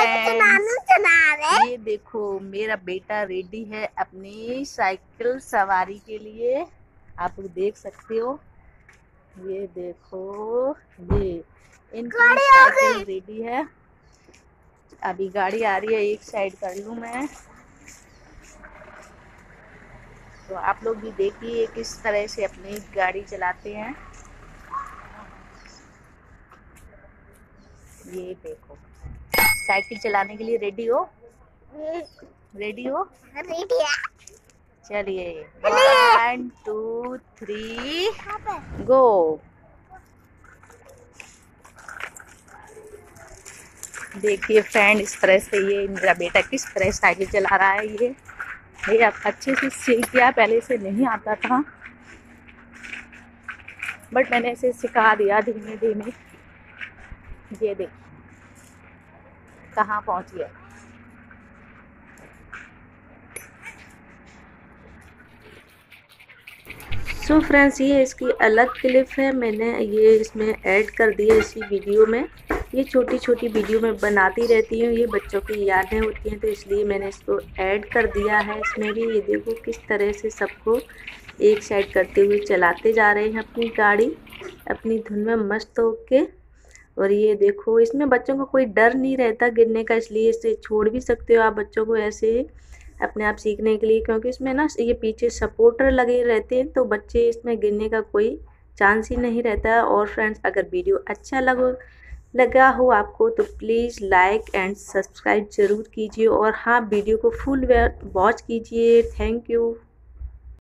Friends, ये देखो मेरा बेटा रेडी है अपनी साइकिल सवारी के लिए। आप लोग देख सकते हो, ये देखो, ये इनकी साइकिल रेडी है। अभी गाड़ी आ रही है, एक साइड कर लूं मैं, तो आप लोग भी देखिए किस तरह से अपनी गाड़ी चलाते हैं। ये देखो, साइकिल चलाने के लिए रेडी हो? रेडी हो? रेडी है। चलिए 1 2 3 गो। देखिए फ्रेंड, इस तरह से ये मेरा बेटा किस तरह साइकिल चला रहा है। ये अब अच्छे से सीख गया, पहले से नहीं आता था, बट मैंने इसे सिखा दिया धीमे धीमे। ये देख कहाँ पहुंच गया। सो फ्रेंड्स, ये इसकी अलग क्लिप है, मैंने ये इसमें ऐड कर दिया इसी वीडियो में। ये छोटी छोटी वीडियो में बनाती रहती हूँ, ये बच्चों की यादें होती हैं, तो इसलिए मैंने इसको ऐड कर दिया है इसमें भी। ये देखो किस तरह से सबको एक साइड करते हुए चलाते जा रहे हैं अपनी गाड़ी, अपनी धुन में मस्त होके। और ये देखो, इसमें बच्चों को कोई डर नहीं रहता गिरने का, इसलिए इसे छोड़ भी सकते हो आप बच्चों को ऐसे अपने आप सीखने के लिए, क्योंकि इसमें ना ये पीछे सपोर्टर लगे रहते हैं, तो बच्चे इसमें गिरने का कोई चांस ही नहीं रहता है। और फ्रेंड्स, अगर वीडियो अच्छा लगा हो आपको तो प्लीज़ लाइक एंड सब्सक्राइब ज़रूर कीजिए, और हाँ, वीडियो को फुल वॉच कीजिए। Thank you.